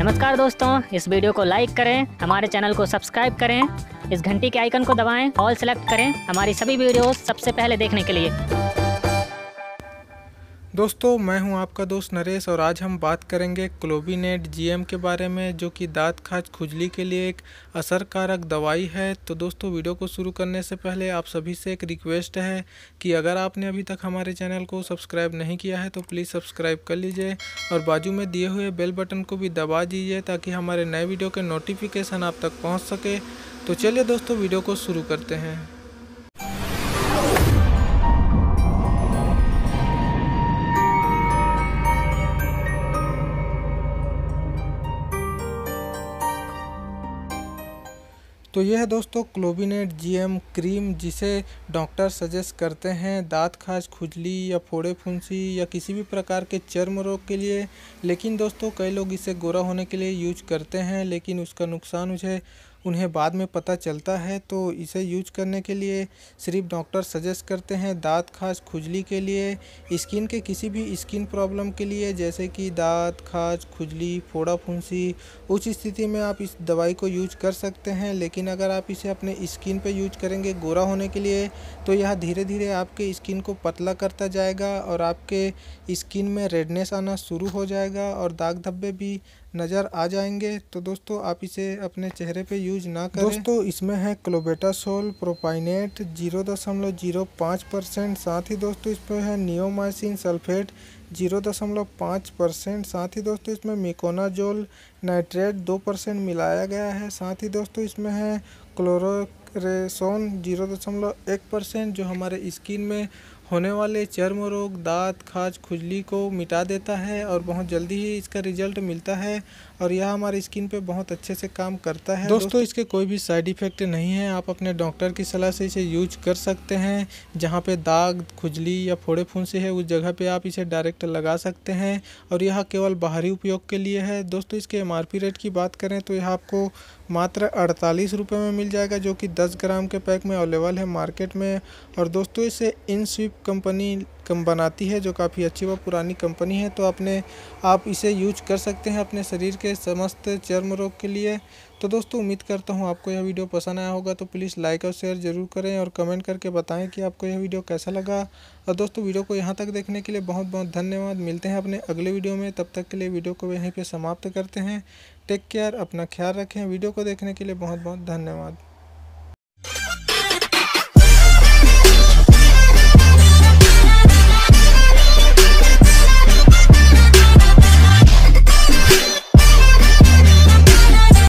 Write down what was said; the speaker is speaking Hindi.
नमस्कार दोस्तों, इस वीडियो को लाइक करें, हमारे चैनल को सब्सक्राइब करें, इस घंटी के आइकन को दबाएं, ऑल सेलेक्ट करें हमारी सभी वीडियोस सबसे पहले देखने के लिए। दोस्तों मैं हूं आपका दोस्त नरेश और आज हम बात करेंगे क्लोबिनेट जीएम के बारे में, जो कि दांत खाज खुजली के लिए एक असरकारक दवाई है। तो दोस्तों वीडियो को शुरू करने से पहले आप सभी से एक रिक्वेस्ट है कि अगर आपने अभी तक हमारे चैनल को सब्सक्राइब नहीं किया है तो प्लीज़ सब्सक्राइब कर लीजिए और बाजू में दिए हुए बेल बटन को भी दबा दीजिए ताकि हमारे नए वीडियो के नोटिफिकेशन आप तक पहुँच सके। तो चलिए दोस्तों वीडियो को शुरू करते हैं। तो यह है दोस्तों क्लोबिनेट जीएम क्रीम, जिसे डॉक्टर सजेस्ट करते हैं दांत खाज खुजली या फोड़े फुंसी या किसी भी प्रकार के चर्म रोग के लिए। लेकिन दोस्तों कई लोग इसे गोरा होने के लिए यूज करते हैं, लेकिन उसका नुकसान उन्हें बाद में पता चलता है। तो इसे यूज करने के लिए सिर्फ डॉक्टर सजेस्ट करते हैं दांत खाज खुजली के लिए। स्किन के किसी भी स्किन प्रॉब्लम के लिए, जैसे कि दांत खाज खुजली फोड़ा फुंसी, उस स्थिति में आप इस दवाई को यूज कर सकते हैं। लेकिन अगर आप इसे अपने स्किन पे यूज करेंगे गोरा होने के लिए तो यह धीरे धीरे आपके स्किन को पतला करता जाएगा और आपके स्किन में रेडनेस आना शुरू हो जाएगा और दाग धब्बे भी नज़र आ जाएंगे। तो दोस्तों आप इसे अपने चेहरे पे यूज ना करें। दोस्तों इसमें है क्लोबेटासोल प्रोपाइनेट 0.05%, साथ ही दोस्तों इसमें है नियोमाइसिन सल्फेट 0.5%, साथ ही दोस्तों इसमें मिकोनाजोल नाइट्रेट 2% मिलाया गया है। साथ ही दोस्तों इसमें है क्लोरोरेसोन 0.1%, जो हमारे स्किन में होने वाले चर्म रोग दांत खाज खुजली को मिटा देता है और बहुत जल्दी ही इसका रिजल्ट मिलता है और यह हमारी स्किन पे बहुत अच्छे से काम करता है। दोस्तों इसके कोई भी साइड इफ़ेक्ट नहीं है, आप अपने डॉक्टर की सलाह से इसे यूज कर सकते हैं। जहाँ पे दाग खुजली या फोड़े फुंसी है उस जगह पे आप इसे डायरेक्ट लगा सकते हैं और यह केवल बाहरी उपयोग के लिए है। दोस्तों इसके एमआरपी रेट की बात करें तो यह आपको मात्र 48 रुपये में मिल जाएगा, जो कि 10 ग्राम के पैक में अवेलेबल है मार्केट में। और दोस्तों इसे इनस्वीप कंपनी बनाती है, जो काफ़ी अच्छी व पुरानी कंपनी है। तो आप इसे यूज कर सकते हैं अपने शरीर के समस्त चर्म रोग के लिए। तो दोस्तों उम्मीद करता हूँ आपको यह वीडियो पसंद आया होगा, तो प्लीज़ लाइक और शेयर ज़रूर करें और कमेंट करके बताएं कि आपको यह वीडियो कैसा लगा। और दोस्तों वीडियो को यहाँ तक देखने के लिए बहुत बहुत धन्यवाद। मिलते हैं अपने अगले वीडियो में, तब तक के लिए वीडियो को यहीं पर समाप्त करते हैं। टेक केयर, अपना ख्याल रखें। वीडियो को देखने के लिए बहुत बहुत धन्यवाद।